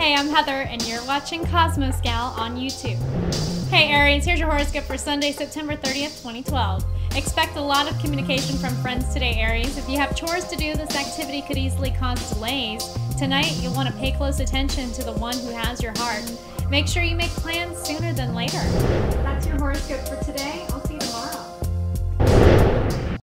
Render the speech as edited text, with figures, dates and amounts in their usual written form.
Hey, I'm Heather, and you're watching Cosmos Gal on YouTube. Hey Aries, here's your horoscope for Sunday, September 30th, 2012. Expect a lot of communication from friends today, Aries. If you have chores to do, this activity could easily cause delays. Tonight, you'll want to pay close attention to the one who has your heart. Make sure you make plans sooner than later. That's your horoscope for today.